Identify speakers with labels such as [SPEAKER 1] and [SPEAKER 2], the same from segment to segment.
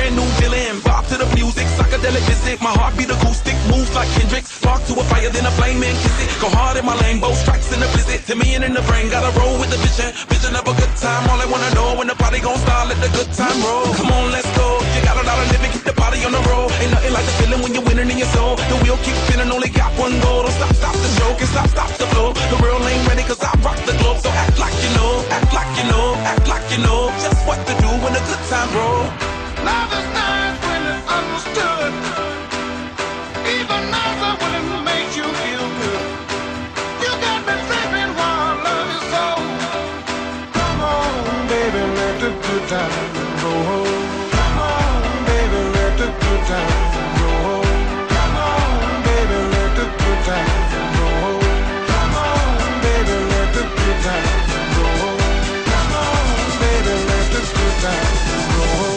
[SPEAKER 1] brand new villain. Bob to the music, psychedelic visit. My heartbeat acoustic, moves like Hendrix. Spark to a fire, then a flame and kiss it. Go hard in my lane, both strikes in the blizzard. To me and in the brain, gotta roll with the vision. Vision of a good time, all I wanna know when the party gon' start, let the good time roll. Come on, let's go. You got a lot of living, keep the party on the road. Ain't nothing like the feeling when you're winning in your soul. The wheel keep spinning, only got one goal. Don't stop, stop the show, can stop the flow. The real ain't ready, cause I rock the globe. So act like you know, act like you know, act like you know just what to do when the good time roll.
[SPEAKER 2] Love is nice when it's understood. Even nicer when it makes you feel good. You got me tripping while love is so. Come on, baby, let the good time roll. Come on, baby, let the good time roll. Come on, baby, let the good time roll. Come on, baby, let the good time roll. Come on, baby, let the good time roll.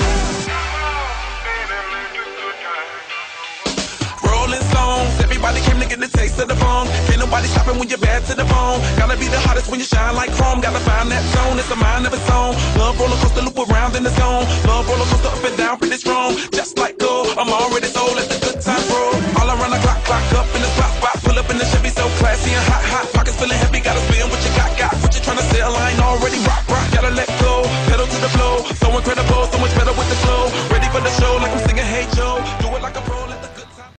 [SPEAKER 1] Rolling songs, everybody came to get the taste of the phone. Can't nobody stop it when you're bad to the bone. Gotta be the hottest when you shine like chrome. Gotta find that zone, it's a mind of its own. Love roller coaster, loop around in the zone. Love roller coaster up and down, pretty strong. Just like gold, I'm already